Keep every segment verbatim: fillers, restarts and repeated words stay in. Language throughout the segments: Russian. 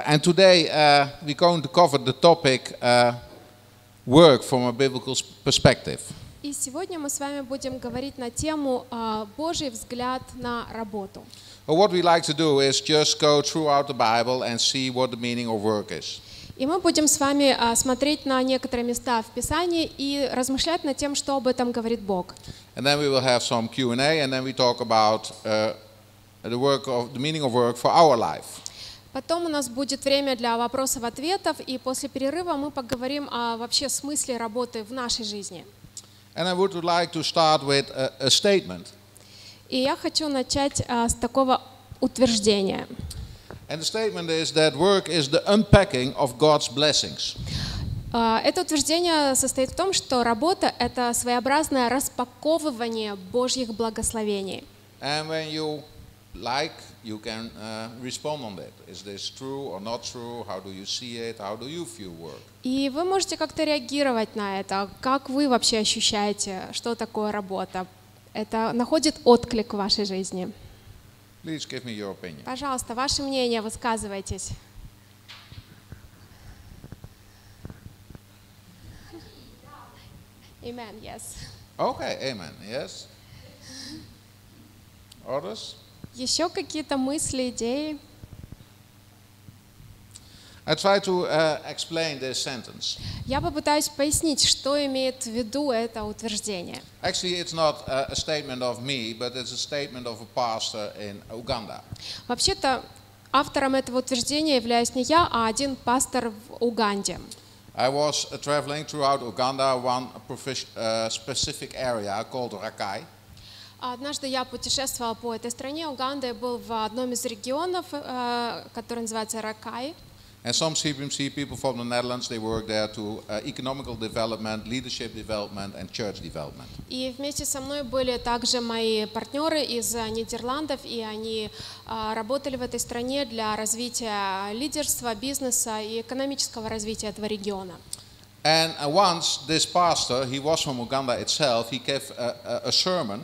and today uh, we're going to cover the topic uh, work from a biblical perspective. И сегодня мы с вами будем говорить на тему а, Божий взгляд на работу. Well, what we like to do is just go throughout the Bible and see what the meaning of work is. И мы будем с вами а, смотреть на некоторые места в Писании и размышлять над тем, что об этом говорит Бог. And then we will have some Q and A, and then we talk about uh, the work of the meaning of work for our life. Потом у нас будет время для вопросов-ответов, и после перерыва мы поговорим о вообще смысле работы в нашей жизни. And I would like to start with a, a statement. И я хочу начать а, с такого утверждения. And the statement is that work is the unpacking of God's blessings. А, это утверждение состоит в том, что работа – это своеобразное распаковывание Божьих благословений. And when you like, you can uh, respond on that. Is this true or not true? How do you see it? How do you view work? И вы можете как-то реагировать на это. Как вы вообще ощущаете, что такое работа? Это находит отклик в вашей жизни? Please give me your opinion. Пожалуйста, ваше мнение, высказывайтесь. Amen, yes. Okay, amen. Yes. Others? Еще какие-то мысли, идеи? I try to uh, explain this sentence. Я попытаюсь пояснить, что имеет в виду это утверждение. Actually, it's not a, a statement of me, but it's a statement of a pastor in Uganda. Вообще-то автором этого утверждения являюсь не я, а один пастор в Уганде. I was uh, traveling throughout Uganda, one uh, specific area called Rakai. Однажды я путешествовала по этой стране, Уганда, и был в одном из регионов, который называется Ракай. And some C P M C people from the Netherlands, they work there to uh, economical development, leadership development and church development. И вместе со мной были также мои партнеры из Нидерландов, и они uh, работали в этой стране для развития лидерства, бизнеса и экономического развития этого региона. And uh, once this pastor, he was from Uganda itself, he gave a, a, a sermon.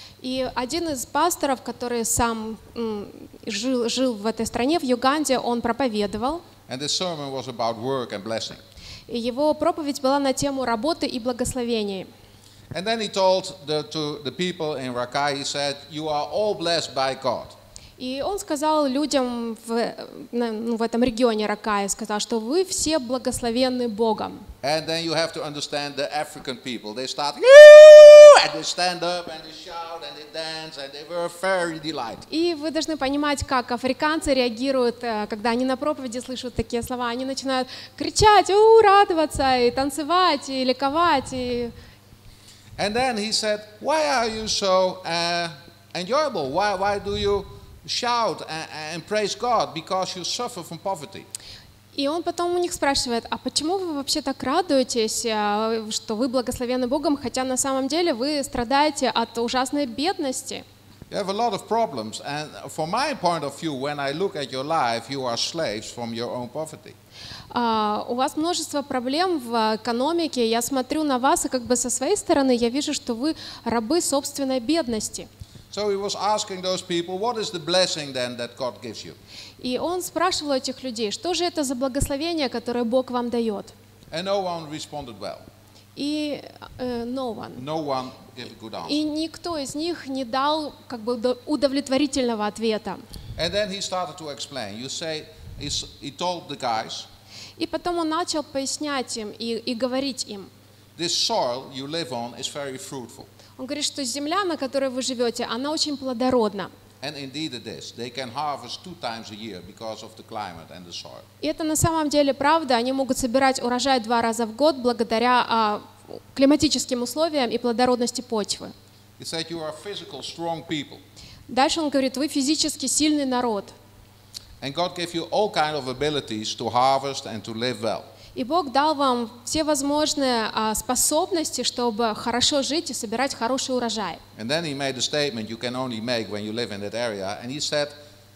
И один из пасторов, который сам м, жил, жил в этой стране, в Уганде, он проповедовал. And this sermon was about work and blessing. И его проповедь была на тему работы и благословений. And then he told the, to the people in Rakai, he said, "You are all blessed by God." И он сказал людям в, ну, в этом регионе Ракая, сказал, что вы все благословенны Богом. And then you have to understand the African people. They start, and they stand up and they shout and they dance and they were very delighted. И вы должны понимать, как африканцы реагируют, когда они на проповеди слышат такие слова. Они начинают кричать, у, радоваться, и танцевать, и ликовать. И... And then he said, "Why are you so uh, enjoyable? Why, why do you shout and, and praise God? Because you suffer from poverty." И он потом у них спрашивает, а почему вы вообще так радуетесь, что вы благословенны Богом, хотя на самом деле вы страдаете от ужасной бедности? You have a lot of problems, and from my point of view, when I look at your life, you are slaves from your own poverty. Uh, у вас множество проблем в экономике. Я смотрю на вас, и как бы со своей стороны я вижу, что вы рабы собственной бедности. So he was asking those people, what is the blessing then that God gives you? И он спрашивал этих людей, что же это за благословение, которое Бог вам дает? And no one responded well. И uh, no one. No one gave a good answer. И никто из них не дал как бы удовлетворительного ответа. And then he started to explain. You say, he told the guys. И потом он начал пояснять им и, и говорить им. This soil you live on is very fruitful. Он говорит, что земля, на которой вы живете, она очень плодородна. And indeed it is. They can harvest two times a year because of the climate and the soil. И это на самом деле правда. Они могут собирать урожай два раза в год благодаря а, климатическим условиям и плодородности почвы. He said you are physical, strong people. Дальше он говорит, вы физически сильный народ. And God gave you all kind of abilities to harvest and to live well. И Бог дал вам все возможные а, способности, чтобы хорошо жить и собирать хороший урожай. And then he made a statement you can only make when you live in that area. And he said,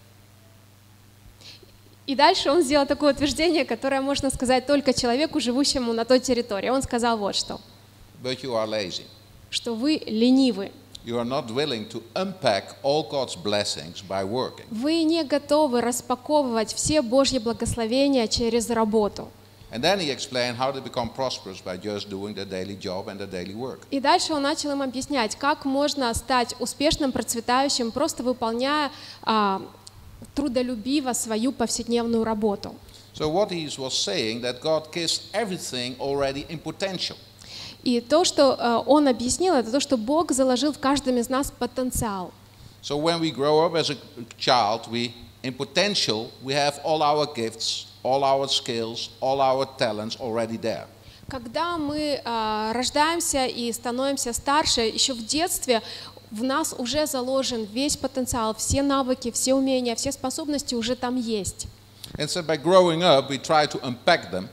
и дальше он сделал такое утверждение, которое можно сказать только человеку, живущему на той территории. Он сказал вот что. But you are lazy. Что вы ленивы. you are not willing to unpack all God's blessings by working. Вы не готовы распаковывать все Божьи благословения через работу. And then he explained how to become prosperous by just doing the daily job and the daily work. И дальше он начал им объяснять, как можно стать успешным, процветающим, просто выполняя а, трудолюбиво свою повседневную работу. So what he was saying, that God gives everything already in potential. И то, что а, он объяснил, это то, что Бог заложил в каждом из нас потенциал. So when we grow up as a child, we, in potential, we have all our gifts, all our skills, all our talents already there. Когда мы а, рождаемся и становимся старше, еще в детстве в нас уже заложен весь потенциал, все навыки, все умения, все способности уже там есть. And so by growing up, we try to unpack them.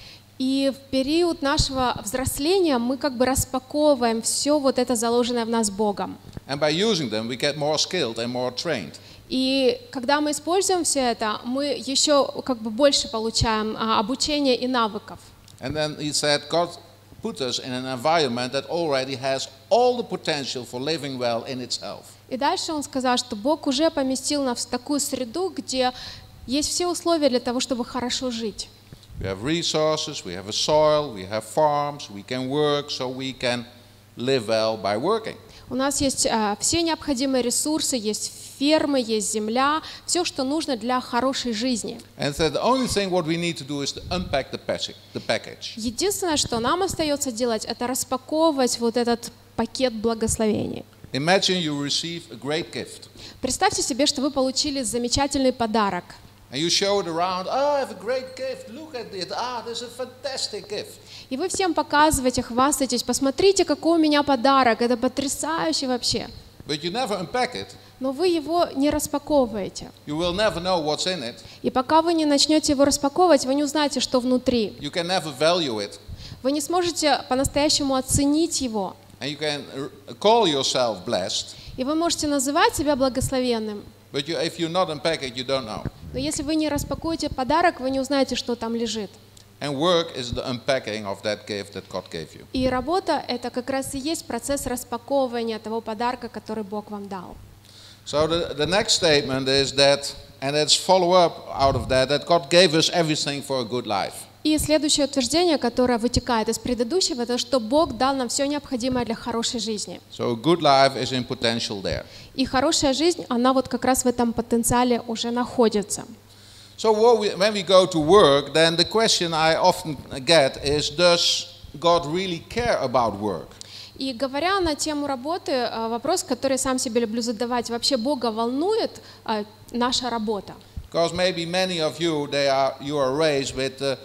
И в период нашего взросления мы как бы распаковываем все вот это заложенное в нас Богом. And by using them, we get more skilled and more trained. И когда мы используем все это, мы еще как бы больше получаем а, обучения и навыков. And then he said, God put us in an environment that already has all the potential for living well in itself. И дальше он сказал, что Бог уже поместил нас в такую среду, где есть все условия для того, чтобы хорошо жить. We have resources, we have a soil, we have farms, we can work, so we can live well by working. У нас есть а, все необходимые ресурсы, есть фермы, есть земля, все, что нужно для хорошей жизни. And so the only thing what we need to do is to unpack the package. The package. Единственное, что нам остается делать, это распаковывать вот этот пакет благословений. Imagine you receive a great gift. Представьте себе, что вы получили замечательный подарок. And you show it around, oh, I have a great gift, look at it, ah, this is a fantastic gift. И вы всем показываете, хвастаетесь, посмотрите, какой у меня подарок, это потрясающе вообще. But you never unpack it. Но вы его не распаковываете. You will never know what's in it. И пока вы не начнете его распаковывать, вы не узнаете, что внутри. You can never value it. Вы не сможете по-настоящему оценить его. And you can call yourself blessed. И вы можете называть себя благословенным. But you, if you not unpack it, you don't know. Но если вы не распакуете подарок, вы не узнаете, что там лежит. And work is the unpacking of that gift that God gave you. И работа – это как раз и есть процесс распаковывания того подарка, который Бог вам дал. So the, the next statement is that, and it's follow up out of that, that God gave us everything for a good life. И следующее утверждение, которое вытекает из предыдущего, это что Бог дал нам все необходимое для хорошей жизни. So a good life is in potential there. И хорошая жизнь, она вот как раз в этом потенциале уже находится. So what we, when we go to work, then the question I often get is, does God really care about work? И говоря на тему работы, вопрос, который сам себе люблю задавать, вообще Бога волнует наша работа? Because maybe many of you, they are, you are raised with uh,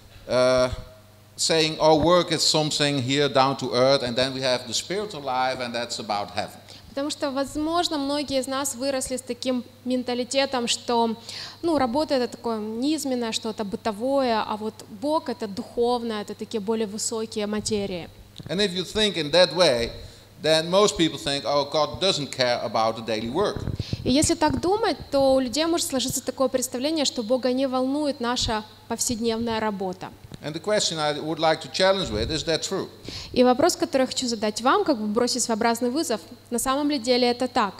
uh, saying, oh, work is something here down to earth, and then we have the spiritual life, and that's about heaven. Потому что, возможно, многие из нас выросли с таким менталитетом, что ну, работа – это такое низменное, что-то бытовое, а вот Бог – это духовное, это такие более высокие материи. And if you think in that way, then most people think, oh, God doesn't care about the daily work. И если так думать, то у людей может сложиться такое представление, что Бога не волнует наша повседневная работа. And the question I would like to challenge with, is that true? И вопрос, который я хочу задать вам, как бы бросить своеобразный вызов, на самом ли деле это так?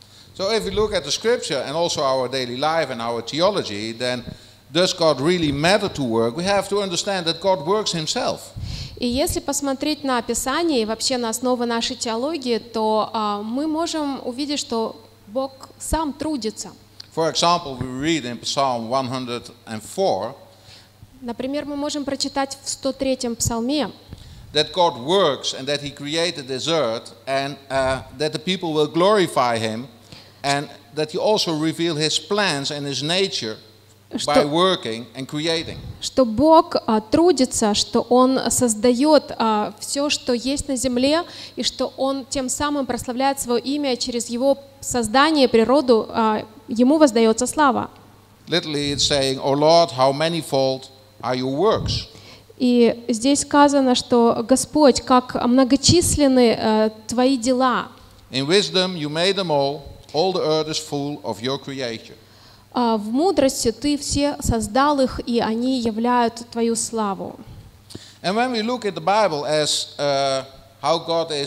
So if we look at the scripture and also our daily life and our theology, then does God really matter to work? We have to understand that God works himself. И если посмотреть на Писание и вообще на основы нашей теологии, то а, мы можем увидеть, что Бог сам трудится. For example, we read in Psalm one hundred four, Например, мы можем прочитать в сто третьем псалме, that God works and that he created this earth and uh, that the people will glorify him and that he also reveal his plans and his nature by working and creating. Что Бог а, трудится, что Он создает а, все, что есть на земле, и что Он тем самым прославляет свое имя через Его создание, природу, а, Ему воздается слава. Literally it's saying, "Oh Lord, how manifold are your works?" И здесь сказано, что Господь, как многочисленны э, Твои дела. In wisdom you made them all, all the earth is full of your creation. А в мудрости Ты все создал их, и они являют Твою славу. And when we look at the Bible as uh, how God is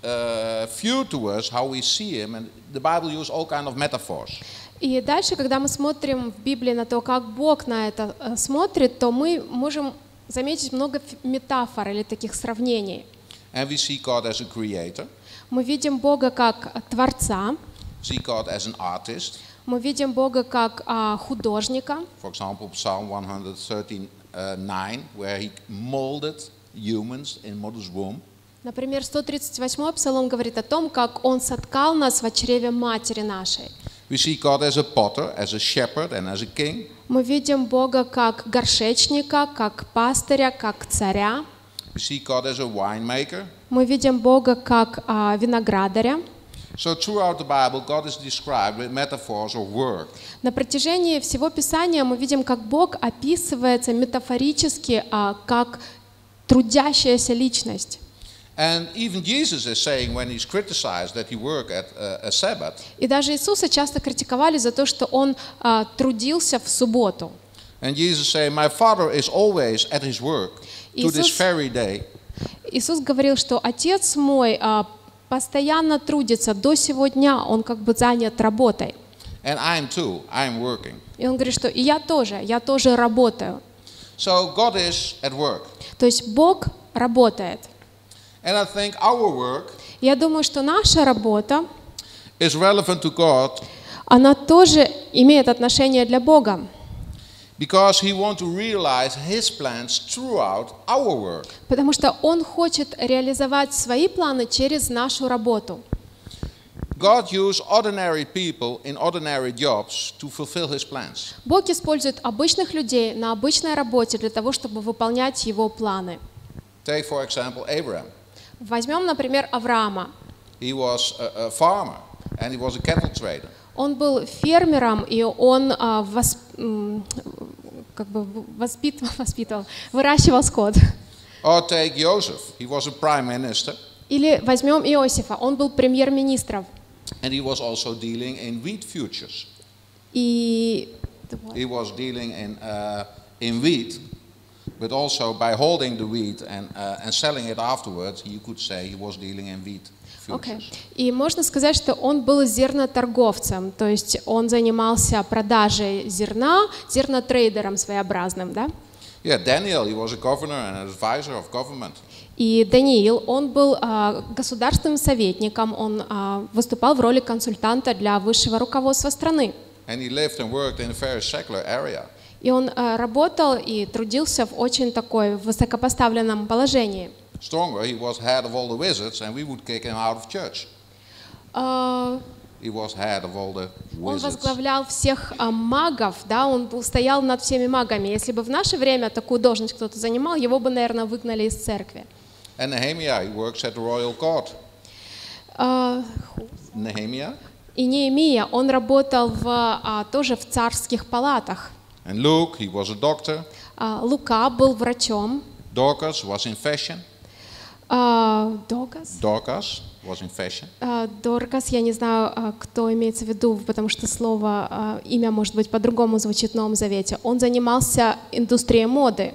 uh, viewed to us, how we see him, and the Bible uses all kind of metaphors. И дальше, когда мы смотрим в Библии на то, как Бог на это э, смотрит, то мы можем заметить много ф- метафор или таких сравнений. And we see God as a creator, Мы видим Бога как Творца, see God as an artist. мы видим Бога как а, художника. For example, Psalm one thirty-nine, where he molded humans in mother's womb. Например, сто тридцать восьмой Псалом говорит о том, как Он соткал нас в чреве матери нашей. We see God as a potter, as a shepherd, and as a king. Мы видим Бога как горшечника, как пастыря, как царя. We see God as a winemaker. Мы видим Бога как а, виноградаря. So throughout the Bible, God is described with metaphors of work. На протяжении всего Писания мы видим, как Бог описывается метафорически а, как трудящаяся личность. And even Jesus is saying when he's criticized that he worked at uh, a Sabbath, И даже Иисуса часто критиковали за то, что Он а, трудился в субботу. and Jesus saying, "My Father is always at his work to this Иисус- very day." Иисус говорил, что Отец мой а, постоянно трудится до сего дня, Он как бы занят работой. And I'm too. I'm working. И Он говорит, что и я тоже, я тоже работаю. So God is at work. То есть Бог работает. And I think our work Я думаю, что наша работа, is relevant to God она тоже имеет отношение для Бога. because he wants to realize his plans throughout our work. Потому что Он хочет реализовать свои планы через нашу работу. God used ordinary people in ordinary jobs to fulfill his plans. Бог использует обычных людей на обычной работе для того, чтобы выполнять Его планы. Take, for example, Abraham. Возьмем, например, Авраама. He was a, a farmer and he was a cattle trader. Он был фермером, и он а, вос- м, как бы воспит- воспитывал, выращивал скот. Or take Joseph. He was a prime minister Или возьмем Иосифа, он был премьер-министром. and he was also dealing in wheat futures. И He was dealing in, uh, in wheat, but also by holding the wheat and, uh, and selling it afterwards, you could say he was dealing in wheat Okay. futures. И можно сказать, что он был зерноторговцем, то есть он занимался продажей зерна, зернотрейдером своеобразным, да? Yeah, Daniel, he was a governor and an advisor of government. И Даниил, он был а, государственным советником, он а, выступал в роли консультанта для высшего руководства страны. And he lived and worked in a very secular area. И он а, работал и трудился в очень такой высокопоставленном положении. Stronger, he was head of all the wizards and we would kick him out of church. А, He was head of all the Он wizards. возглавлял всех а, магов, да, он был, стоял над всеми магами. Если бы в наше время такую должность кто-то занимал, его бы, наверное, выгнали из церкви. And Nehemiah, he works at the royal court. А, Nehemiah. И Неемия, он работал в, а, тоже в царских палатах. And Luke, he was a doctor. А, Лука был врачом. Dorcas was in fashion. А, Догас? Dorcas was in fashion. А, Доркас, я не знаю, а, кто имеется в виду, потому что слово, а, имя, может быть, по-другому звучит в Новом Завете. Он занимался индустрией моды.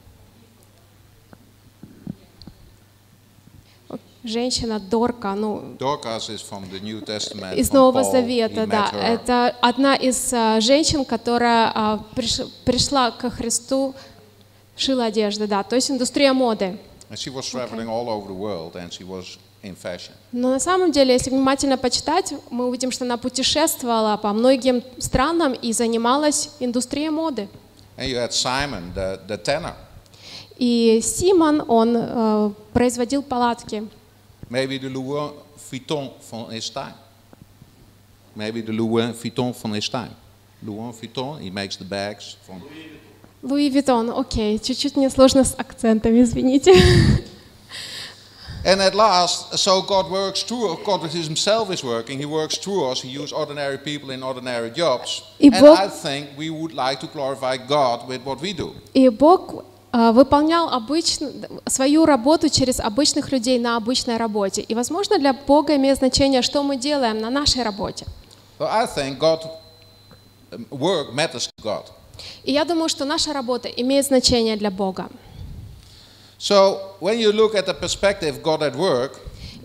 Женщина Дорка, ну, Dorcas is from the New Testament. из from Нового Paul. Завета, He да. met her. Это одна из а, женщин, которая а, приш- пришла ко Христу, шила одежды, да, то есть индустрия моды. And she was traveling all over the world and she was in fashion. Но на самом деле, если внимательно почитать, мы увидим, что она путешествовала по многим странам и занималась индустрией моды. And you had Simon, the, the tanner. И Симон, он э, производил палатки. Maybe the Louis Vuitton from his time. Maybe the Louis Vuitton from his time. Louis Vuitton, he makes the bags from... Луи Виттон, окей, чуть-чуть мне сложно с акцентами, извините. And at last, so God works through, God himself is working, he works through us, he uses ordinary people in ordinary jobs. И And Бог- I think we would like to glorify God with what we do. И Бог э, выполнял обычно, свою работу через обычных людей на обычной работе. И, возможно, для Бога имеет значение, что мы делаем на нашей работе. So I think God, um, work matters to God. И я думаю, что наша работа имеет значение для Бога. So when you look at the perspective God at work,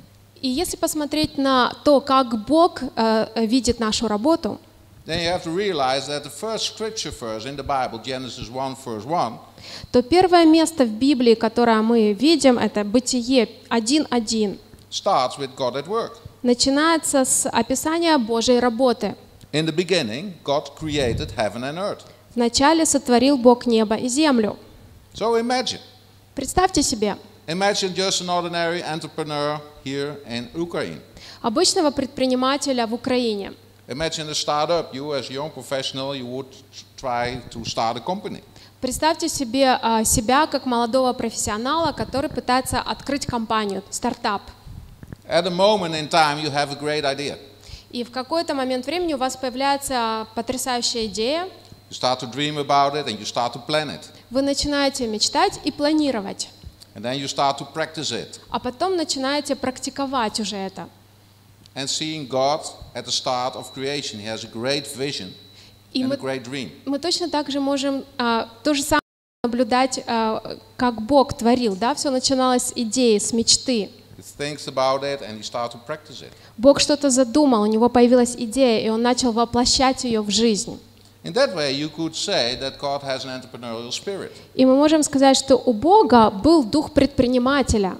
И если посмотреть на то, как Бог э, видит нашу работу, then you have to realize that the first scripture verse in the Bible, Genesis one, verse one, то первое место в Библии, которое мы видим, это Бытие один один. starts with God at work. Начинается с описания Божьей работы. In the beginning, God created heaven and earth. Вначале сотворил Бог небо и землю. So imagine. Представьте себе Imagine just an ordinary entrepreneur here in Ukraine. обычного предпринимателя в Украине. Imagine a startup. You, as a young professional, you would try to start a company. Представьте себе а, себя как молодого профессионала, который пытается открыть компанию, стартап. At a moment in time, you have a great idea. И в какой-то момент времени у вас появляется потрясающая идея. You start to dream about it and you start to plan it. Вы начинаете мечтать и планировать, And then you start to practice it. а потом начинаете практиковать уже это. And seeing God at the start of creation, He has a great vision И and a мы, great dream. мы точно так же можем а, то же самое наблюдать, а, как Бог творил. Да? Все начиналось с идеи, с мечты. He thinks about it and he starts to practice it. Бог что-то задумал, у него появилась идея, и он начал воплощать ее в жизнь. In that way, you could say that God has an entrepreneurial spirit. И мы можем сказать, что у Бога был дух предпринимателя.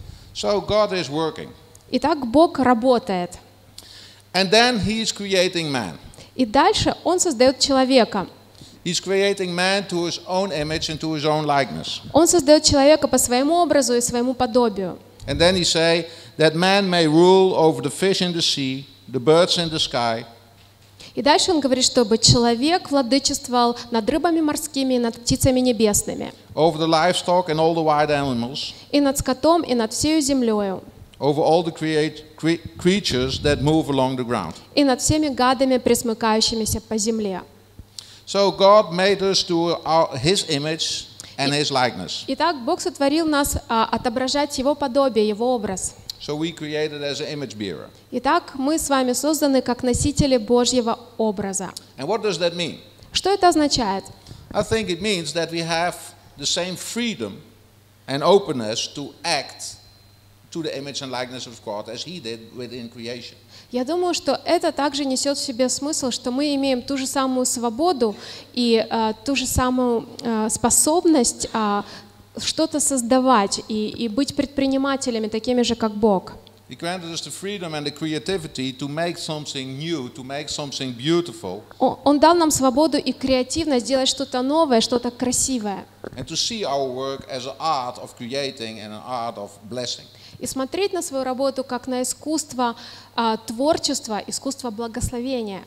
So God is working. Итак, Бог работает. And then He is creating man. И дальше Он создает человека. He's creating man to His own image and to His own likeness. Он создает человека по своему образу и своему подобию. And then He say that man may rule over the fish in the sea, the birds in the sky, И дальше Он говорит, чтобы человек владычествовал над рыбами морскими и над птицами небесными, over the livestock and all the wild animals, и над скотом, и над всею землею, over all the create, cre- creatures that move along the ground. и над всеми гадами, пресмыкающимися по земле. So God made us to our, His image and His likeness. Итак, Бог сотворил нас а, отображать Его подобие, Его образ. So we created as an image bearer. Итак, мы с вами созданы как носители Божьего образа. And what does that mean? Что это означает? I think it means that we have the same freedom and openness to act to the image and likeness of God as He did within creation. Я думаю, что это также несет в себе смысл, что мы имеем ту же самую свободу и а, ту же самую а, способность а, что-то создавать и, и быть предпринимателями, такими же, как Бог. He granted us the freedom and the creativity to make something new, to make something beautiful, Он, Он дал нам свободу и креативность сделать что-то новое, что-то красивое. and to see our work as an art of creating and an art of blessing. И смотреть на свою работу как на искусство а, творчества, искусство благословения.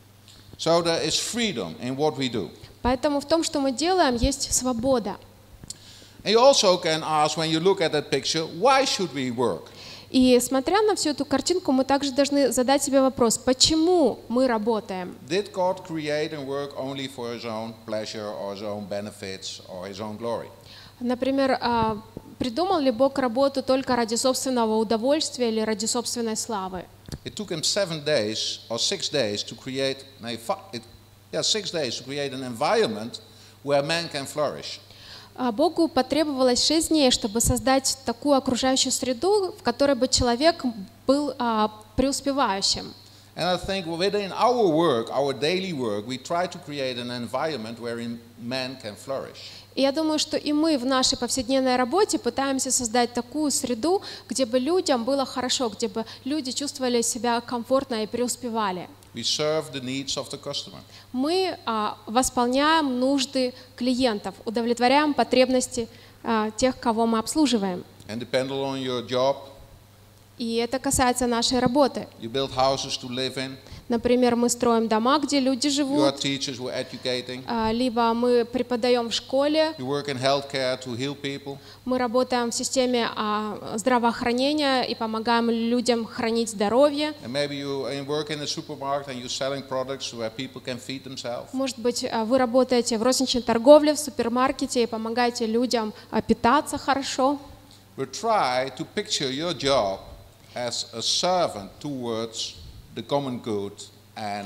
So there is freedom in what we do. Поэтому в том, что мы делаем, есть свобода. And you also can ask, when you look at that picture, why should we work? И смотря на всю эту картинку, мы также должны задать себе вопрос, почему мы работаем? Did God create and work only for His own pleasure or His own benefits or His own glory? Например, а, придумал ли Бог работу только ради собственного удовольствия или ради собственной славы? It took Him seven days or six days to create, no, fi- it, yeah, six days to create an environment where man can flourish. А Богу потребовалось шесть дней, чтобы создать такую окружающую среду, в которой бы человек был а, преуспевающим. And I think within our work, our daily work, we try to create an environment wherein man can flourish. И я думаю, что и мы в нашей повседневной работе пытаемся создать такую среду, где бы людям было хорошо, где бы люди чувствовали себя комфортно и преуспевали. We serve the needs of the customer. Мы а, восполняем нужды клиентов, удовлетворяем потребности а, тех, кого мы обслуживаем. And depending on your job, И это касается нашей работы. you build houses to live in, Например, мы строим дома, где люди you are живут, teachers, we're educating, а, либо мы преподаем в школе, you work in healthcare to heal people, мы работаем в системе а, здравоохранения и помогаем людям хранить здоровье. and maybe you uh, work in a supermarket and you're selling products where people can feed themselves. Может быть, а, вы работаете в розничной торговле, в супермаркете и помогаете людям а, питаться хорошо. We try to picture your job as a servant towards the common good and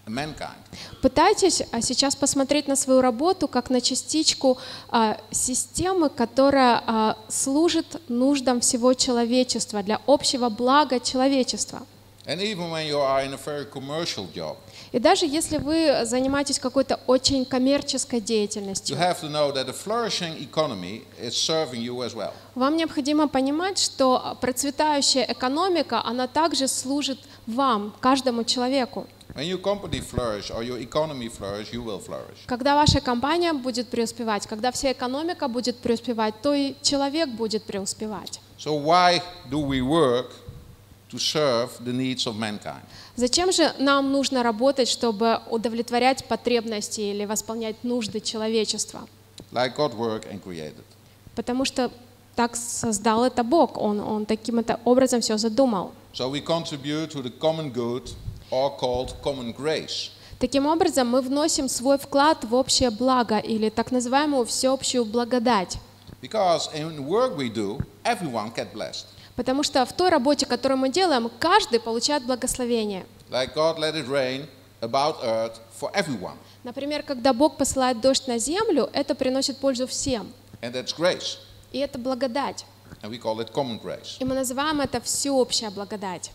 mankind. Пытайтесь а, сейчас посмотреть на свою работу как на частичку а, системы, которая а, служит нуждам всего человечества, для общего блага человечества. And even when you are in a very commercial job, И даже если вы занимаетесь какой-то очень коммерческой you деятельностью, have to know that a flourishing economy is serving you as well. вам необходимо понимать, что процветающая экономика, она также служит вам, каждому человеку. When your company flourish or your economy flourish, you will flourish. Когда ваша компания будет преуспевать, когда вся экономика будет преуспевать, то и человек будет преуспевать. So why do we work to serve the needs of mankind? Зачем же нам нужно работать, чтобы удовлетворять потребности или восполнять нужды человечества? Like God worked and created. Потому что так создал это Бог, Он, он таким это образом все задумал. So we contribute to the common good, or called common grace. Таким образом, мы вносим свой вклад в общее благо или так называемую всеобщую благодать. Because in work we do, everyone gets blessed. Потому что в той работе, которую мы делаем, каждый получает благословение. Like God let it rain about earth for everyone. Например, когда Бог посылает дождь на землю, это приносит пользу всем. And that's grace. И это благодать. And we call it common grace. И мы называем это всеобщая благодать.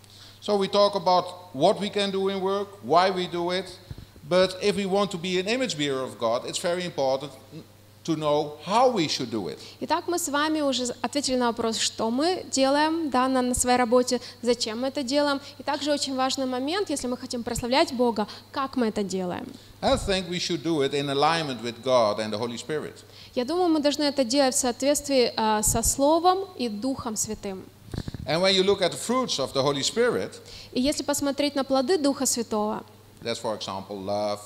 So we talk about what we can do in work, why we do it. But if we want to be an image bearer of God, it's very important to know how we should do it. Итак, мы с вами уже ответили на вопрос, что мы делаем да, на, на своей работе, зачем мы это делаем. И также очень важный момент, если мы хотим прославлять Бога, как мы это делаем. I think we should do it in alignment with God and the Holy Spirit. Я думаю, мы должны это делать в соответствии э, со Словом и Духом Святым. And when you look at the fruits of the Holy Spirit, И если посмотреть на плоды Духа Святого, that's for example love,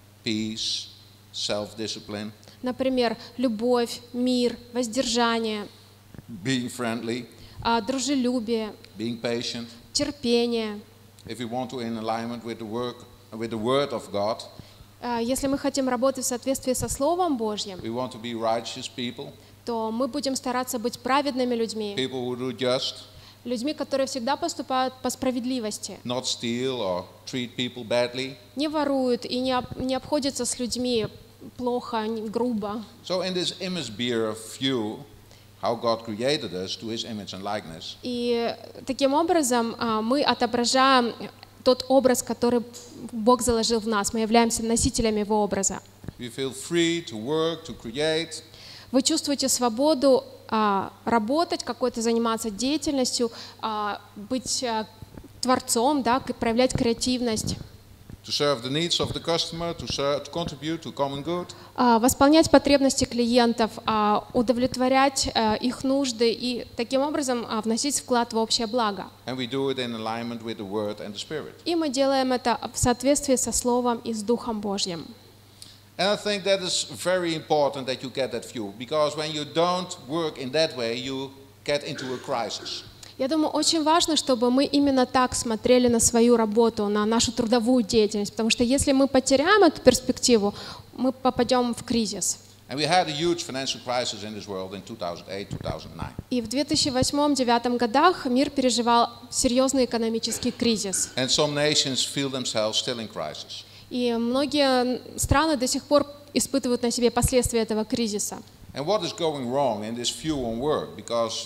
peace, self-discipline, например, любовь, мир, воздержание, being friendly, э, дружелюбие, being patient. терпение. If we want to in alignment with the work, with the Word of God, Э, Если мы хотим работать в соответствии со Словом Божьим, we want to be righteous people, то мы будем стараться быть праведными людьми, people who do just, людьми, которые всегда поступают по справедливости, not steal or treat people badly. не воруют и не, об- не обходятся с людьми плохо, не- грубо. So in this image bearer view, how God created us to His image and likeness, И таким образом а, мы отображаем тот образ, который Бог заложил в нас. Мы являемся носителями Его образа. we feel free to work, to create, Вы чувствуете свободу а, работать, какой-то заниматься деятельностью, а, быть а, творцом, да, к- проявлять креативность, to serve the needs of the customer, to, serve, to contribute to common good. а, восполнять потребности клиентов, а, удовлетворять а, их нужды и таким образом а, вносить вклад в общее благо. And we do it in alignment with the Word and the Spirit. И мы делаем это в соответствии со Словом и с Духом Божьим. And I think that is very important that you get that view, because when you don't work in that way, you get into a crisis. Я думаю, очень важно, чтобы мы именно так смотрели на свою работу, на нашу трудовую деятельность, потому что если мы потеряем эту перспективу, мы попадем в кризис. And we had a huge financial crisis in this world in two thousand eight, two thousand nine. И в две тысячи восьмом — две тысячи девятом годах мир переживал серьезный экономический кризис. And some nations feel themselves still in crisis. И многие страны до сих пор испытывают на себе последствия этого кризиса. And what is going wrong in this view on work? Because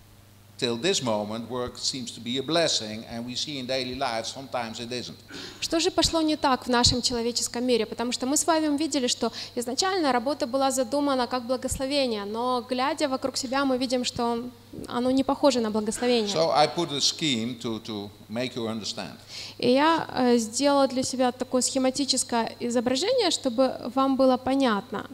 till this moment, work seems to be a blessing, and we see in daily life sometimes it isn't. Что же пошло не так в нашем человеческом мире? Потому что мы с вами видели, что изначально работа была задумана как благословение, но глядя вокруг себя, мы видим, что оно не похоже на благословение. So I put a scheme to, to make you understand. И я э, сделала для себя такое схематическое изображение, чтобы вам было понятно,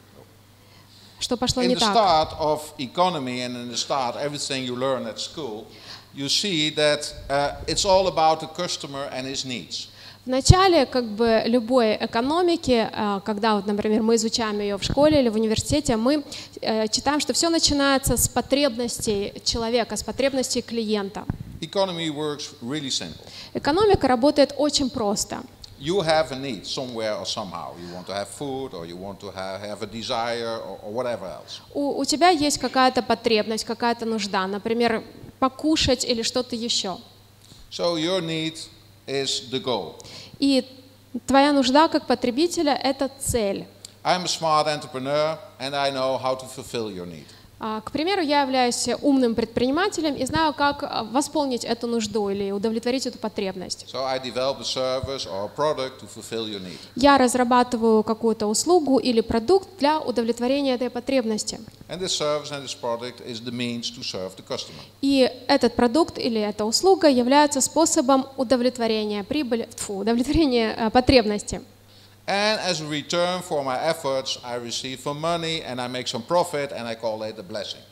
что пошло In не the так. start of economy and in the start everything you learn at school, you see that uh, it's all about the customer and his needs. В начале как бы любой экономики, э, когда, вот, например, мы изучаем ее в школе или в университете, мы э, читаем, что все начинается с потребностей человека, с потребностей клиента. Economy works really simple. Экономика работает очень просто. You have a need somewhere or somehow. You want to have food, or you want to have, have a desire, or, or whatever else. У, у тебя есть какая-то потребность, какая-то нужда, например, покушать или что-то еще. So your need is the goal. И Твоя нужда как потребителя – это цель. I'm a smart entrepreneur and I know how to fulfill your need. А, К примеру, я являюсь умным предпринимателем и знаю, как а, восполнить эту нужду или удовлетворить эту потребность. So I develop a service or a product to fulfill your need. Я разрабатываю какую-то услугу или продукт для удовлетворения этой потребности. And this service and this product is the means to serve the customer. И этот продукт или эта услуга являются способом удовлетворения прибыли, фу, удовлетворения а, потребности. And as a return for my efforts, I receive some money and I make some profit and I call it a blessing.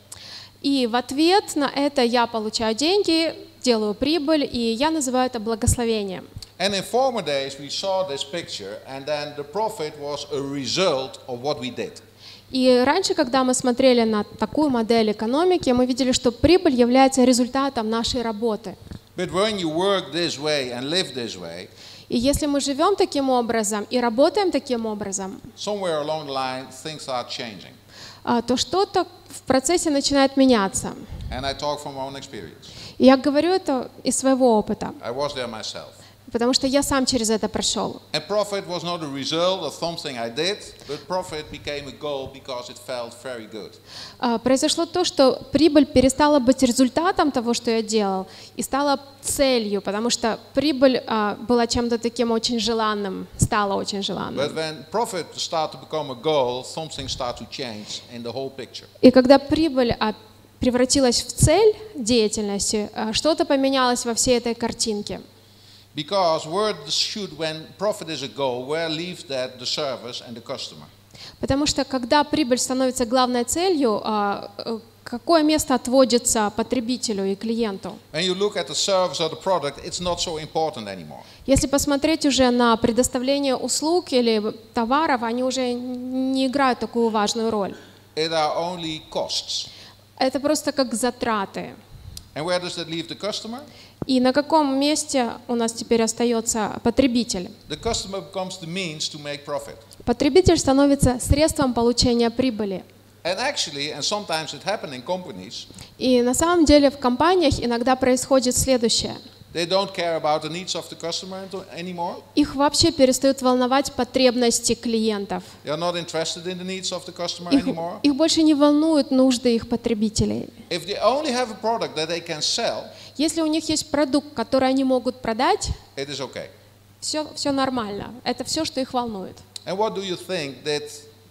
И в ответ на это я получаю деньги, делаю прибыль, и я называю это благословением. And in former days we saw this picture and then the profit was a result of what we did. И раньше, когда мы смотрели на такую модель экономики, мы видели, что прибыль является результатом нашей работы. But when you work this way and live this way, И если мы живем таким образом и работаем таким образом, somewhere along the line things are changing. а, то что-то в процессе начинает меняться. And I talk from my own experience. И я говорю это из своего опыта, I was there myself. потому что я сам через это прошел. And profit was not a result of something I did, but profit became a goal because it felt very good. А, Произошло то, что прибыль перестала быть результатом того, что я делал, и стала целью, потому что прибыль а, была чем-то таким очень желанным, стала очень желанным. But when profit started to become a goal, something started to change in the whole picture. И когда прибыль а, превратилась в цель деятельности, а, что-то поменялось во всей этой картинке. Because where should, when profit is a goal, where leaves that the service and the customer? Потому что когда прибыль становится главной целью, а, э, какое место отводится потребителю и клиенту? When you look at the service or the product, it's not so important anymore. Если посмотреть уже на предоставление услуг или товаров, они уже не играют такую важную роль. It are only costs. Это просто как затраты. And where does that leave the customer? И на каком месте у нас теперь остается потребитель? The customer becomes the means to make profit. Потребитель становится средством получения прибыли. And actually, and sometimes it happens in companies, И на самом деле в компаниях иногда происходит следующее. they don't care about the needs of the customer anymore. Их вообще перестают волновать потребности клиентов. They are not interested in the needs of the customer Их, anymore. их больше не волнуют нужды их потребителей. If they only have a product that they can sell, Если у них есть продукт, который они могут продать, it is okay. все, все нормально. Это все, что их волнует. And what do you think that,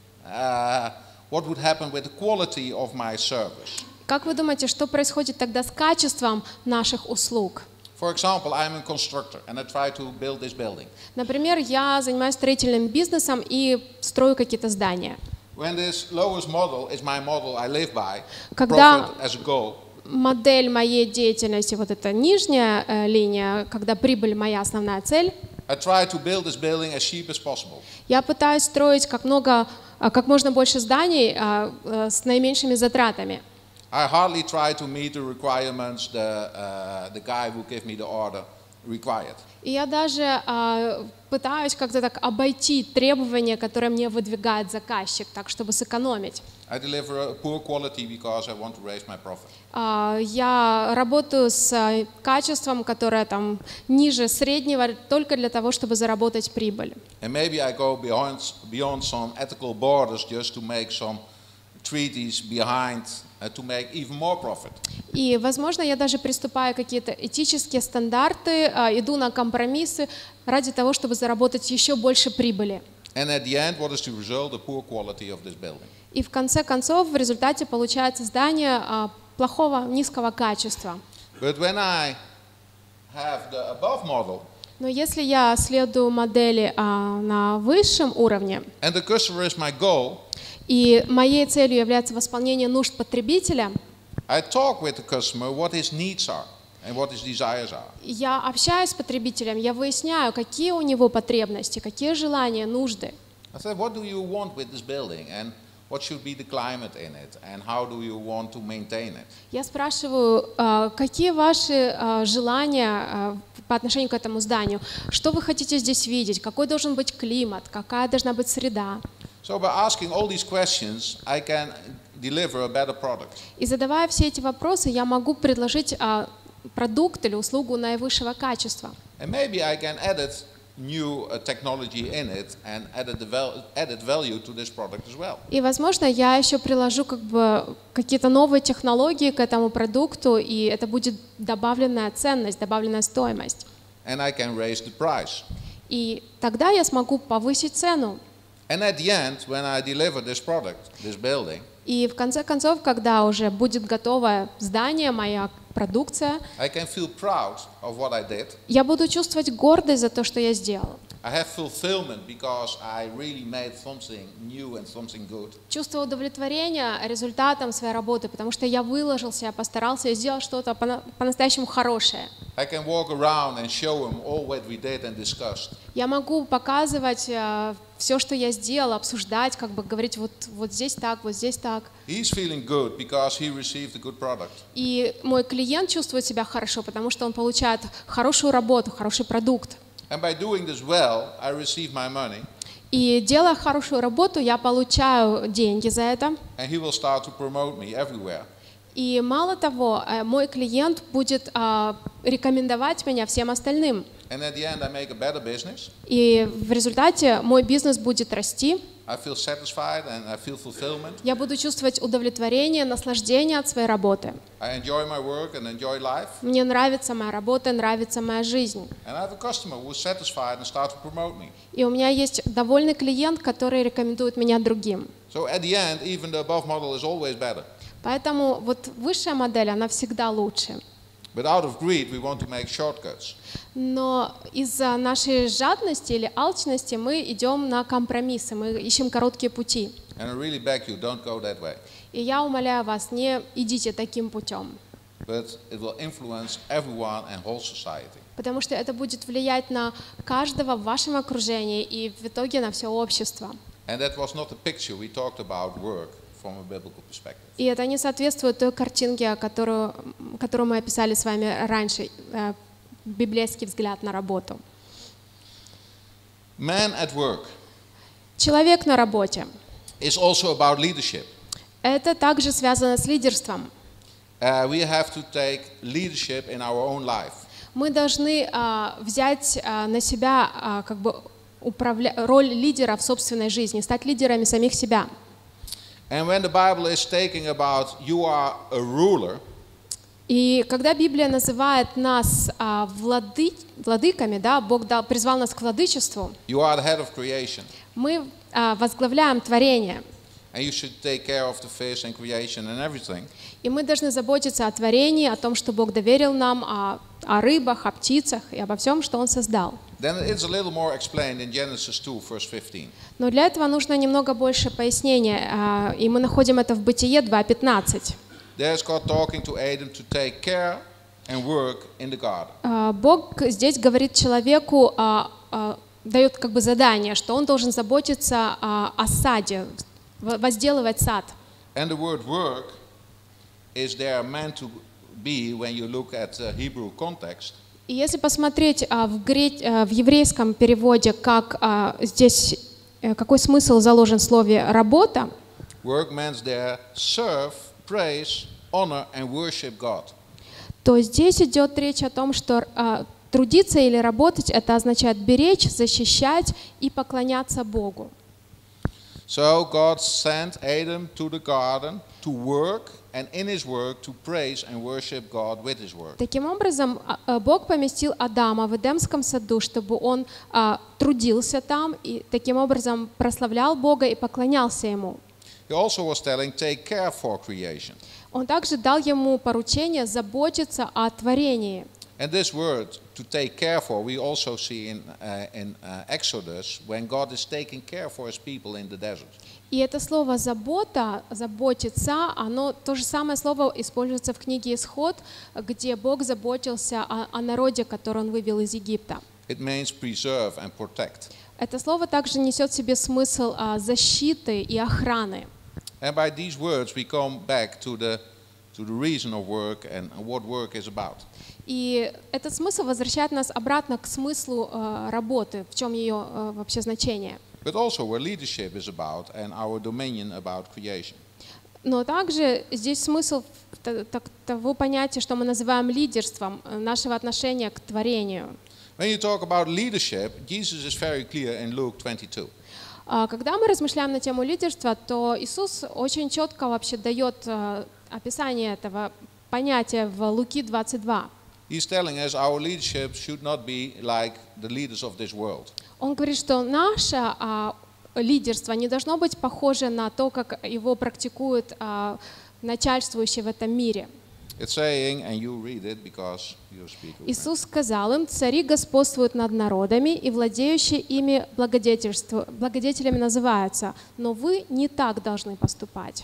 uh, what would happen with the quality of my service? Как вы думаете, что происходит тогда с качеством наших услуг? For example, I'm a constructor and I try to build this building. Например, я занимаюсь строительным бизнесом и строю какие-то здания. When this lowest model is my model I live by, Когда profit as a goal, модель моей деятельности, вот эта нижняя э, линия, когда прибыль моя основная цель, I try to build this building as cheap as possible. я пытаюсь строить как много, э, как можно больше зданий э, э, с наименьшими затратами. I hardly try to meet the requirements the, uh, the guy who gave me the order required. И я даже э, пытаюсь как-то так обойти требования, которые мне выдвигает заказчик, так чтобы сэкономить. I deliver a poor quality because I want to raise my profit. Э, я работаю с э, качеством, которое там ниже среднего, только для того, чтобы заработать прибыль. And maybe I go beyond, beyond some ethical borders just to make some treaties behind uh, to make even more profit. И, возможно, я даже приступаю к какие-то этические стандарты, э, иду на компромиссы ради того, чтобы заработать еще больше прибыли. And at the end, what is the result? The poor quality of this building. И в конце концов в результате получается здание э, плохого, низкого качества. But when I have the above model, Но если я следую модели э, на высшем уровне, and the customer is my goal, и моей целью является восполнение нужд потребителя, I talk with the customer what his needs are and what his desires are. я общаюсь с потребителем, я выясняю, какие у него потребности, какие желания, нужды. I said, what do you want with this building and what should be the climate in it and how do you want to maintain it? Я спрашиваю, э, какие ваши э, желания э, по отношению к этому зданию, что вы хотите здесь видеть, какой должен быть климат, какая должна быть среда. So by asking all these questions, I can deliver a better product. И задавая все эти вопросы, я могу предложить э, продукт или услугу наивысшего качества. And maybe I can edit new uh, technology in it and added, the val- added value to this product as well. И, возможно, я еще приложу как бы какие-то новые технологии к этому продукту, и это будет добавленная ценность, добавленная стоимость. And I can raise the price. И тогда я смогу повысить цену. And at the end, when I deliver this product, this building, И в конце концов, когда уже будет готово здание, моя продукция, I can feel proud of what I did. я буду чувствовать гордость за то, что я сделал. I have fulfillment because I really made something new and something good. Чувство удовлетворения результатом своей работы, потому что я выложился, я постарался и сделал что-то по- по-настоящему хорошее. I can walk around and show him all what we did and discussed. Я могу показывать э, все, что я сделал, обсуждать, как бы говорить, вот, вот здесь так, вот здесь так. He's feeling good because he received a good product. И мой клиент чувствует себя хорошо, потому что он получает хорошую работу, хороший продукт. And by doing this well, I receive my money, И делая хорошую работу, я получаю деньги за это. and he will start to promote me everywhere. И мало того, э, мой клиент будет а, рекомендовать меня всем остальным. And at the end, I make a better business. И в результате мой бизнес будет расти. I feel satisfied and I feel fulfillment. Я буду чувствовать удовлетворение, наслаждение от своей работы. I enjoy my work and enjoy life. Мне нравится моя работа, нравится моя жизнь. And I have a customer who is satisfied and start to promote me. И у меня есть довольный клиент, который рекомендует меня другим. So at the end, even the above model is always better. Поэтому вот высшая модель, она всегда лучше. But out of greed, we want to make shortcuts. Но из-за нашей жадности или алчности мы идем на компромиссы, мы ищем короткие пути. And I really beg you, don't go that way. И я умоляю вас, не идите таким путем, But it will influence everyone and whole society. потому что это будет влиять на каждого в вашем окружении и в итоге на все общество. And that was not the picture we talked about work from a biblical perspective. И это не соответствует той картинке, которую, которую мы описали с вами раньше, э, библейский взгляд на работу. Man at work Человек на работе. is also about leadership. Это также связано с лидерством. Uh, we have to take leadership in our own life. Мы должны а, взять а, на себя а, как бы управля... роль лидера в собственной жизни, стать лидерами самих себя. And when the Bible is taking about you are a ruler, И когда Библия называет нас а, влады... владыками, да, Бог дал, призвал нас к владычеству, you are the head of creation. мы а, возглавляем творение. And you should take care of the fish and creation and everything. И мы должны заботиться о творении, о том, что Бог доверил нам, о, о рыбах, о птицах и обо всем, что Он создал. Then it's a little more explained in Genesis two, verse fifteen. Но для этого нужно немного больше пояснения, а, и мы находим это в Бытие два пятнадцать. There's God talking to Adam to take care and work in the garden. А, Бог здесь говорит человеку, а, а, дает как бы задание, что он должен заботиться а, о саде, в- возделывать сад. And the word work is there meant to be when you look at the Hebrew context. И если посмотреть а, в, гре- а, в еврейском переводе, как а, здесь, э, какой смысл заложен в слове «работа», Work means there serve, praise, honor and worship God. то здесь идет речь о том, что а, трудиться или работать — это означает беречь, защищать и поклоняться Богу. So God sent Adam to the garden to work and in his work to praise and worship God with his work. Таким образом, а, а, Бог поместил Адама в Эдемском саду, чтобы он а, трудился там и таким образом прославлял Бога и поклонялся Ему. He also was telling, take care for creation. Он также дал ему поручение заботиться о творении. And this word, to take care for, we also see in, uh, in uh, Exodus, when God is taking care for his people in the desert. И это слово «забота», «заботиться», оно то же самое слово используется в книге «Исход», где Бог заботился о, о народе, который Он вывел из Египта. It means preserve and protect. Это слово также несет в себе смысл а, защиты и охраны. And by these words, we come back to the, to the reason of work and what work is about. И этот смысл возвращает нас обратно к смыслу э, работы, в чем ее э, вообще значение. But also where leadership is about and our dominion about creation. Но также здесь смысл т- т- того понятия, что мы называем лидерством, э, нашего отношения к творению. When you talk about leadership, Jesus is very clear in Luke twenty-two. А, Когда мы размышляем на тему лидерства, то Иисус очень четко вообще дает э, описание этого понятия в Луки двадцать два. He's telling us our leadership should not be like the leaders of this world. Он говорит, что наше а, лидерство не должно быть похоже на то, как его практикуют а, начальствующие в этом мире. It's saying, and you read it because you speak Ukrainian. Иисус сказал им: «Цари господствуют над народами, и владеющие ими благодетельству- благодетелями называются, но вы не так должны поступать».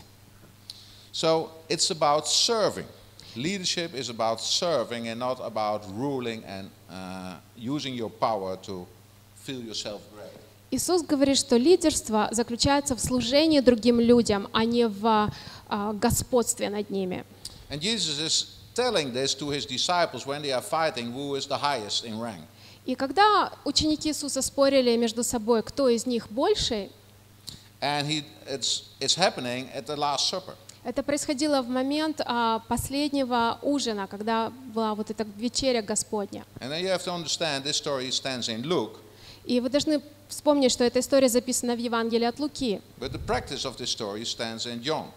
So it's about serving. Leadership is about serving and not about ruling and uh, using your power to feel yourself great. Иисус говорит, что лидерство заключается в служении другим людям, а не в а, господстве над ними. And Jesus is telling this to his disciples when they are fighting who is the highest in rank. И когда ученики Иисуса спорили между собой, кто из них больше, And he, it's, it's happening at the Last Supper. это происходило в момент а, последнего ужина, когда была вот эта вечеря Господня. And then you have to understand this story stands in Luke, И вы должны вспомнить, что эта история записана в Евангелии от Луки. but the practice of this story stands in John.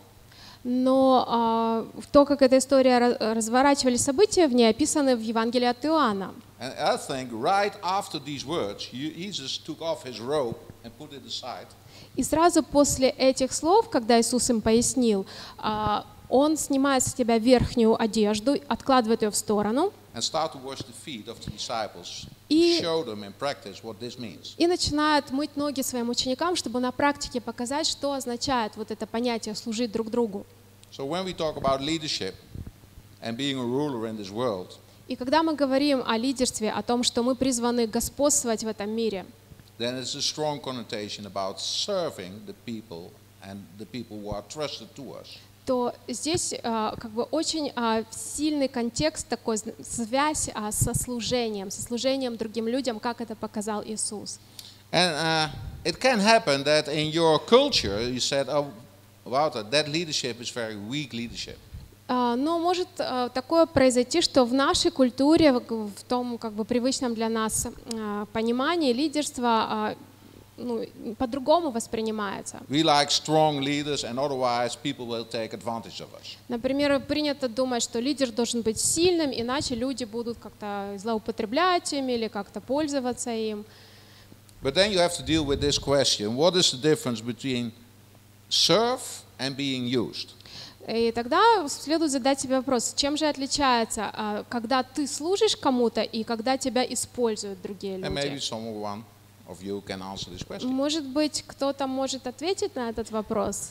Но а, то, как эта история ra- разворачивали события в ней, описаны в Евангелии от Иоанна. And I think right after these words, you- Jesus took off his robe and put it aside. И сразу после этих слов, когда Иисус им пояснил, а, Он снимает с тебя верхнюю одежду, откладывает ее в сторону And start to wash the feet of the disciples, И- show them in practice what this means. и начинает мыть ноги своим ученикам, чтобы на практике показать, что означает вот это понятие «служить друг другу». So when we talk about leadership and being a ruler in this world, И когда мы говорим о лидерстве, о том, что мы призваны господствовать в этом мире, then it's a strong connotation about serving the people and the people who are trusted to us. то здесь а, как бы очень а, сильный контекст, такой з- связь а, со служением, со служением другим людям, как это показал Иисус. And uh, it can happen that in your culture you said, oh, Wouter, that leadership is very weak leadership. А, Но может а, такое произойти, что в нашей культуре, в в том как бы привычном для нас а, понимании, лидерство а, ну, по-другому воспринимается. We like strong leaders, and otherwise people will take advantage of us. Например, принято думать, что лидер должен быть сильным, иначе люди будут как-то злоупотреблять им или как-то пользоваться им. But then you have to deal with this question: what is the difference between serve and being used? И тогда следует задать себе вопрос, чем же отличается, а, когда ты служишь кому-то и когда тебя используют другие And maybe люди? someone of you can answer this question. Может быть, кто-то может ответить на этот вопрос?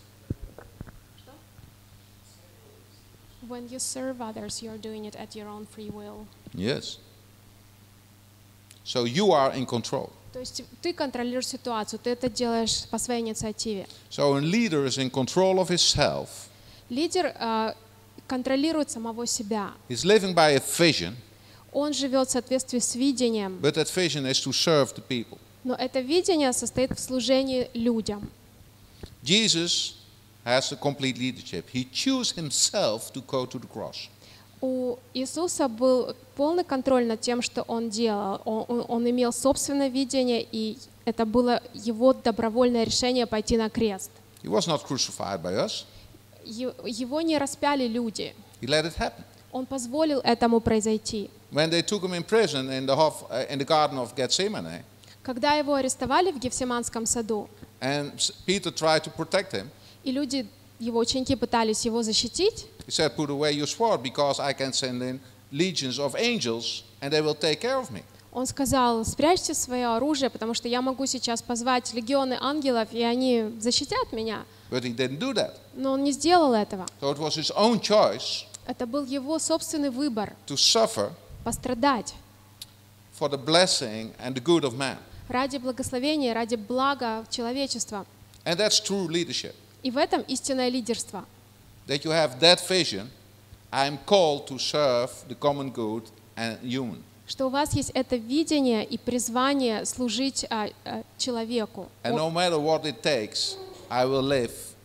When you serve others, you're doing it at your own free will. Yes. So you are in control. То есть ты контролируешь ситуацию, ты это делаешь по своей инициативе. So a leader is in control of himself. Лидер а, контролирует самого себя. He's living by a vision, Он живет в соответствии с видением, but that vision is to serve the people. но это видение состоит в служении людям. Jesus has a complete leadership. He chose himself to go to the cross. У Иисуса был полный контроль над тем, что Он делал. Он, он- он имел собственное видение, и это было Его добровольное решение пойти на крест. He was not crucified by us. Е- Его не распяли люди. He let it happen. Он позволил этому произойти. When they took him in prison in the, Hof, uh, in the Garden of Gethsemane, Когда Его арестовали в Гефсиманском саду, and S- Peter tried to protect him, и люди, Его ученики пытались Его защитить, he said, "Put away your sword, because I can send in legions of angels, and they will take care of me." Он сказал: спрячьте свое оружие, потому что я могу сейчас позвать легионы ангелов, и они защитят меня. But he didn't do that. Но он не сделал этого. So it was his own choice Это был его собственный выбор to suffer пострадать for the blessing and the good of man. ради благословения, ради блага человечества. And that's true leadership. И в этом истинное лидерство. That you have that vision, I'm called to serve the common good and human. Что у вас есть это видение и призвание служить а, а, человеку. And no matter what it takes, I will live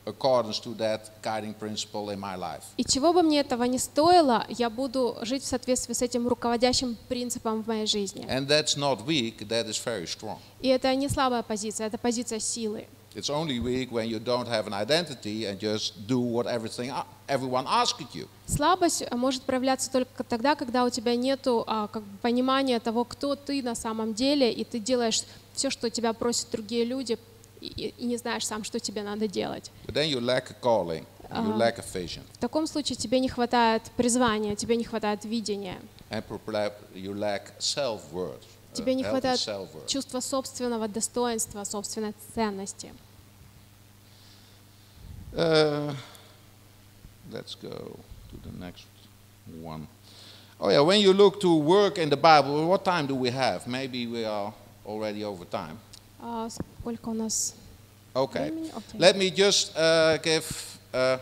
accordance to that guiding principle in my life. И чего бы мне этого не стоило, я буду жить в соответствии с этим руководящим принципом в моей жизни. And that's not weak, that is very strong. И это не слабая позиция, это позиция силы. It's only weak when you don't have an identity and just do what everything everyone asks you. Слабость может проявляться только тогда, когда у тебя нету а, как бы понимания того, кто ты на самом деле, и ты делаешь все, что тебя просят другие люди, и, и не знаешь сам, что тебе надо делать. But then you lack a calling, you lack a vision. В таком случае тебе не хватает призвания, тебе не хватает видения, And you lack self-worth. тебе не uh, healthy хватает self-worth. чувства собственного достоинства, собственной ценности. Uh, let's go to the next one. Oh yeah, when you look to work in the Bible, what time do we have? Maybe we are already over time. А сколько у нас Okay. времени? Окей. Let me just uh, give uh,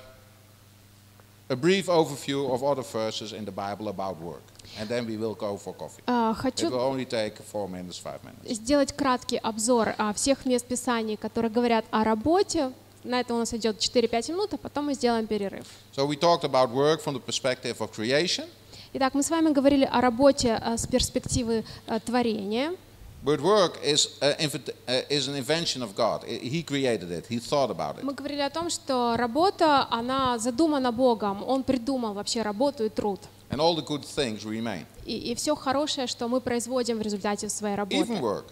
a brief overview of other verses in the Bible about work, and then we will go for coffee. А, It Хочу will only take four minutes, five minutes. сделать краткий обзор а, всех мест Писаний, которые говорят о работе. На это у нас идет четыре-пять минут, а потом мы сделаем перерыв. So we talked about work from the perspective of creation, Итак, мы с вами говорили о работе а, с перспективы а, творения. but work is, uh, invent- uh, is an invention of God. I- He created it. He thought about it. Мы говорили о том, что работа, она задумана Богом. Он придумал вообще работу и труд. And all the good things remain. И, и все хорошее, что мы производим в результате своей работы. Even work.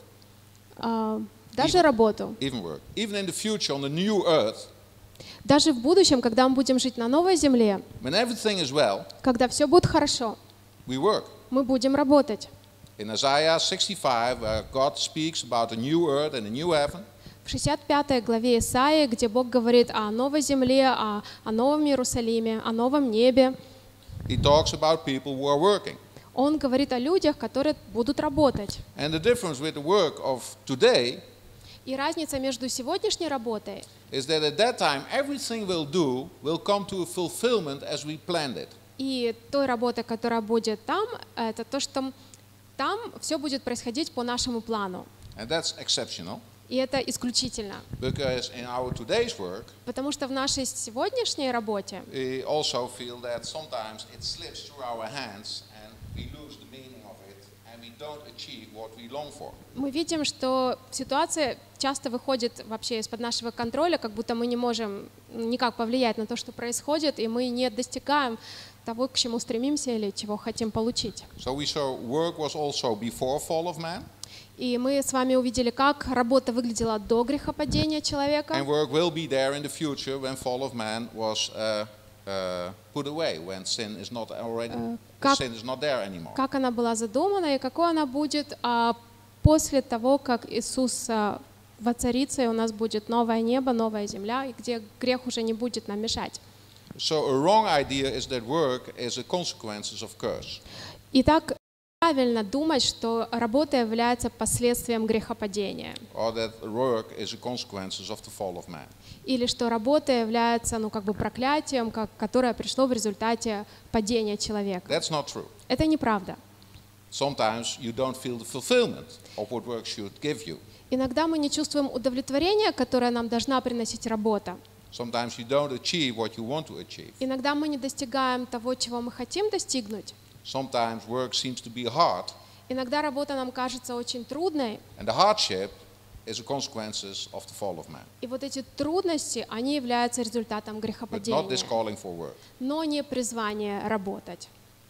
А, даже Even- работу. Even work. Even in the future on the new earth, Даже в будущем, когда мы будем жить на новой земле, when everything is well, когда все будет хорошо, we work. мы будем работать. In Isaiah sixty-five, uh, God speaks about a new earth and a new heaven. В шестьдесят пятой главе Исаии, где Бог говорит о новой земле, о, о новом Иерусалиме, о новом небе, He talks about people who are working. Он говорит о людях, которые будут работать. And the difference with the work of today И разница между сегодняшней работой is that at that time everything we'll do will come to a fulfillment as we planned it. и той работой, которая будет там, это то, что там все будет происходить по нашему плану. And that's exceptional, И это исключительно. because in our today's work, Потому что в нашей сегодняшней работе we also feel that sometimes it slips through our hands and we lose the meaning of it and we don't achieve what we long for. мы видим, что ситуация часто выходит вообще из-под нашего контроля, как будто мы не можем никак повлиять на то, что происходит, и мы не достигаем того, к чему стремимся или чего хотим получить. So we saw work was also before fall of man, И мы с вами увидели, как работа выглядела до грехопадения человека, and work will be there in the future when fall of man was uh, uh, put away, when sin is not already как- sin is not there anymore. как она была задумана и какой она будет а, после того, как Иисус а, воцарится, и у нас будет новое небо, новая земля, и где грех уже не будет нам мешать. So a wrong idea is that work is a consequences of curse. Итак, правильно думать, что работа является последствием грехопадения, Or that work is a consequences of the fall of man. или что работа является, ну, как бы проклятием, как, которое пришло в результате падения человека. That's not true. Это неправда. Sometimes you don't feel the fulfillment of what work should give you. Иногда мы не чувствуем удовлетворения, которое нам должна приносить работа. Sometimes you don't achieve what you want to achieve. Иногда мы не достигаем того, чего мы хотим достигнуть. Sometimes work seems to be hard, Иногда работа нам кажется очень трудной, and the hardship is a consequences of the fall of man, и вот эти трудности, они являются результатом but not грехопадения, this calling for work. но не призвание работать.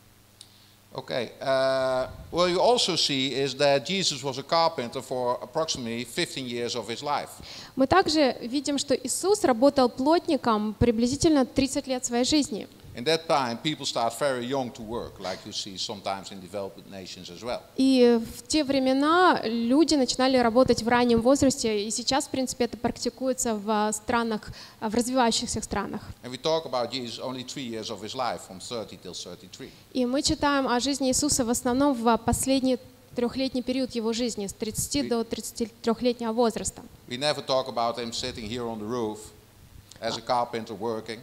Okay. Uh, what you also see is that Jesus was a carpenter for approximately fifteen years of his life. Мы также видим, что Иисус работал плотником приблизительно тридцать лет своей жизни. In that time, people start very young to work, like you see sometimes in developed nations as well. И в те времена люди начинали работать в раннем возрасте, и сейчас, в принципе, это практикуется в странах, в развивающихся странах. And we talk about Jesus only three years of his life, from thirty till thirty-three. И мы читаем о жизни Иисуса в основном в последний трехлетний период его жизни, с тридцати до тридцатитрёхлетнего возраста. We never talk about him sitting here on the roof as a carpenter working.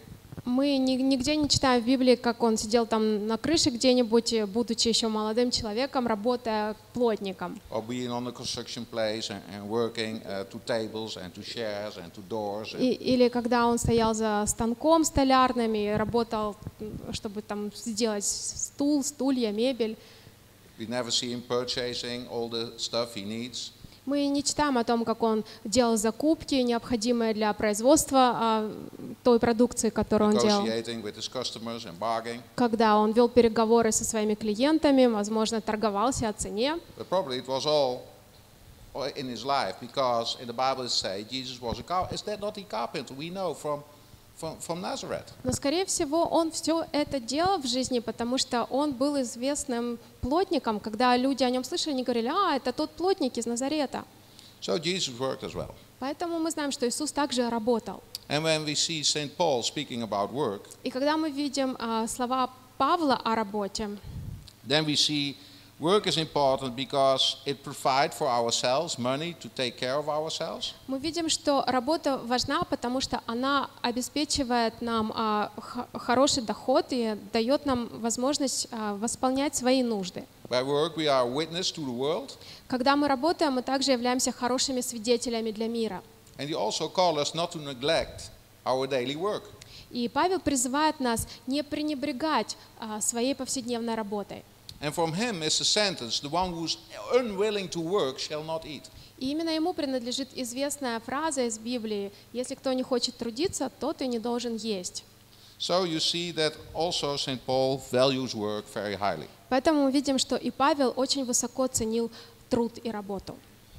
Мы ни- нигде не читаем в Библии, как он сидел там на крыше где-нибудь, будучи еще молодым человеком, работая плотником. or being on the construction place and, and working uh, to tables and to chairs and to doors. And И- или когда он стоял за станком столярным и работал, м, чтобы там сделать стул, стулья, мебель. we never see him purchasing all the stuff he needs. Мы не читаем о том, как он делал закупки, необходимые для производства а, той продукции, которую он делал. Negotiating with his customers and bargaining. Когда он вел переговоры со своими клиентами, возможно, торговался о цене. But probably it was all in his life, because in the Bible it says Jesus was a carpenter. Is that not a carpenter we know from, from, from Nazareth? Но, скорее всего, он все это делал в жизни, потому что он был известным плотником. Когда люди о нем слышали, они говорили: а, это тот плотник из Назарета. So Jesus worked as well. Поэтому мы знаем, что Иисус также работал. And when we see Saint Paul speaking about work, И когда мы видим а, слова Павла о работе, then we see work is important because it provides for ourselves money to take care of ourselves. мы видим, что работа важна, потому что она обеспечивает нам а, х- хороший доход и дает нам возможность а, восполнять свои нужды. By work we are a witness to the world, Когда мы работаем, мы также являемся хорошими свидетелями для мира. and he also called us not to neglect our daily work. И Павел призывает нас не пренебрегать а, своей повседневной работой. And from him is the sentence, the one who is unwilling to work shall not eat. И именно ему принадлежит известная фраза из Библии: «Если кто не хочет трудиться, тот и не должен есть». So you see that also Saint Paul values work very highly. Поэтому мы видим, что и Павел очень высоко ценил труд и работу.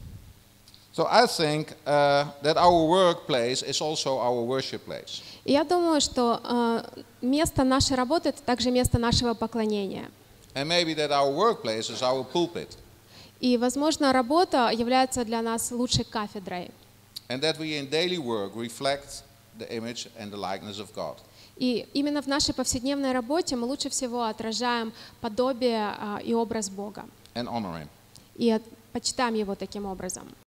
So I think uh, that our workplace is also our worship place. И я думаю, что э, место нашей работы — это также место нашего поклонения. And maybe that our workplace is our pulpit. И, возможно, работа является для нас лучшей кафедрой. And that we in daily work reflect the image and the likeness of God. И именно в нашей повседневной работе мы лучше всего отражаем подобие а, и образ Бога. And honor Him. И от- почитаем Его таким образом.